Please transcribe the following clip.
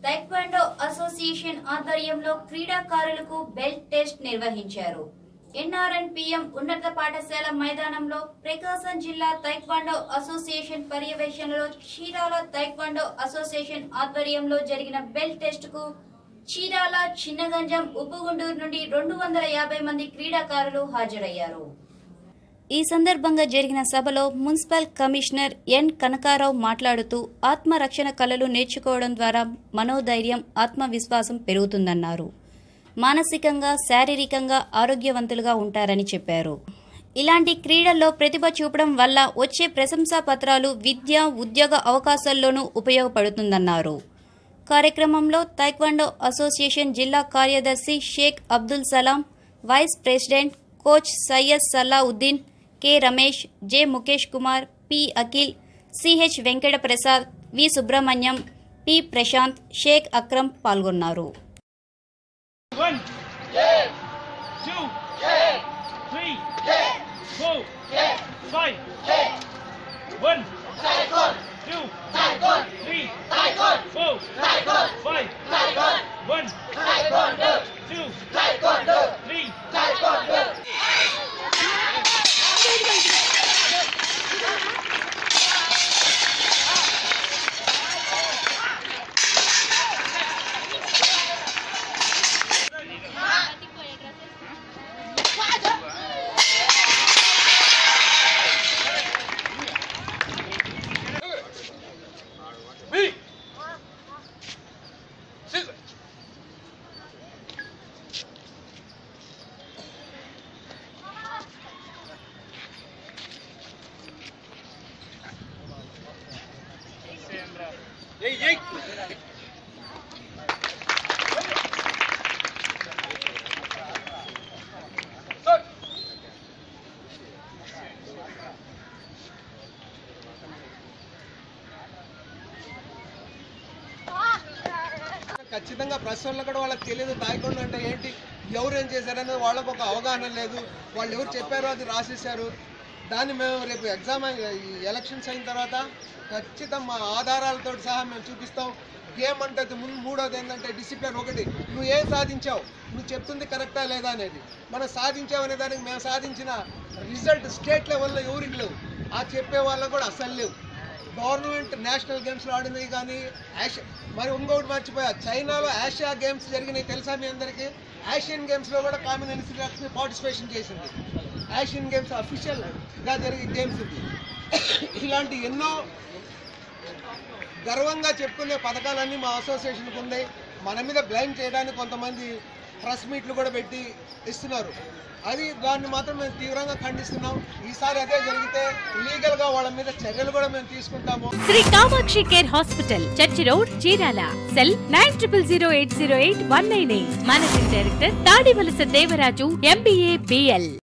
Taekwondo association ఆధ్వర్యంలో క్రీడాకారులకు belt test నిర్వహించారు. ఎన్ఆర్ఎన్పిఎం ఉన్నత పాఠశాల మైదానంలో ప్రకాశం జిల్లా తైక్వాండో అసోసియేషన్ పర్యవేక్షణలో చీరాల తైక్వాండో అసోసియేషన్ ఆధ్వర్యంలో జరిగిన బెల్ట్ టెస్ట్ కు చీరాల, చిన్నగంజం, ఉప్పుగుండూరు నుండి 250 మంది క్రీడాకారులు హాజరయ్యారు. ఈ సందర్భంగా జరిగిన సభలో మున్సిపల్ కమిషనర్ ఎన్ కనకారావు మాట్లాడుతూ ఆత్మరక్షణ కళలు నేర్చుకోవడం ద్వారా మనోధైర్యం, ఆత్మవిశ్వాసం పెరుగుతుందన్నారు. మానసికంగా, శారీరకంగా ఆరోగ్యవంతులుగా ఉంటారని చెప్పారు. ఇలాంటి క్రీడల్లో ప్రతిభ చూపడం వల్ల వచ్చే ప్రశంసా పత్రాలు విద్య, ఉద్యోగ అవకాశాల్లోనూ ఉపయోగపడుతుందన్నారు. కార్యక్రమంలో తైక్వాండో అసోసియేషన్ జిల్లా కార్యదర్శి Sheikh Abdul Salam, vice president coach Syed Salauddin, K Ramesh, J Mukesh Kumar, P Akhil, CH Venkata Prasad, V Subrahmanyam, P Prashanth, Sheikh Akram పాల్గొన్నారు. 1 2 3 4 5 1 2 3 4 5 1 2 3 ఖచ్చితంగా ప్రశ్నలు కూడా వాళ్ళకి తెలియదు. తాయికొండ అంటే ఏంటి, ఎవరేం చేశారనేది వాళ్ళకు ఒక అవగాహన లేదు. వాళ్ళు ఎవరు చెప్పారో అది రాసేసారు. దాన్ని మేము రేపు ఎలక్షన్స్ అయిన తర్వాత ఖచ్చితంగా మా ఆధారాలతో సహా మేము చూపిస్తాం. గేమ్ అంటే మూడోది ఏంటంటే డిసిప్లిన్. ఒకటి, నువ్వు ఏం సాధించావు, నువ్వు చెప్తుంది కరెక్టా లేదా అనేది. మనం సాధించావు అనే దానికి మేము సాధించిన రిజల్ట్ స్టేట్ లెవెల్లో ఎవరికి లేవు, ఆ చెప్పే వాళ్ళకు కూడా అస్సలు లేవు. గవర్నమెంట్ నేషనల్ గేమ్స్లో ఆడినవి కానీ మరి ఇంకొకటి మర్చిపోయా, చైనాలో ఆసియా గేమ్స్ జరిగినాయి తెలుసా మీ అందరికీ. ఏషియన్ గేమ్స్లో కూడా కామన్ ఇన్స్టిట్యూట్ పార్టిసిపేషన్ చేసింది. ఏషియన్ గేమ్స్ అఫీషియల్గా జరిగే గేమ్స్ ఇది. ఇలాంటి ఎన్నో గర్వంగా చెప్పుకునే పథకాలన్నీ మా అసోసియేషన్కి ఉన్నాయి. మన మీద బ్లైమ్ చేయడానికి కొంతమంది ప్రెస్ మీట్లు కూడా పెట్టి ఇస్తున్నారు. దాన్ని మాత్రం మేము తీవ్రంగా ఖండిస్తున్నాం. ఈసారి అదే జరిగితే లీగల్ గా వాళ్ళ మీద చర్యలు కూడా మేము తీసుకుంటాము. Shri Kamakshi care hospital, church road, Chirala. Cell 9008081998. Managing director Tadivalasa Devaraju, MBA, BL.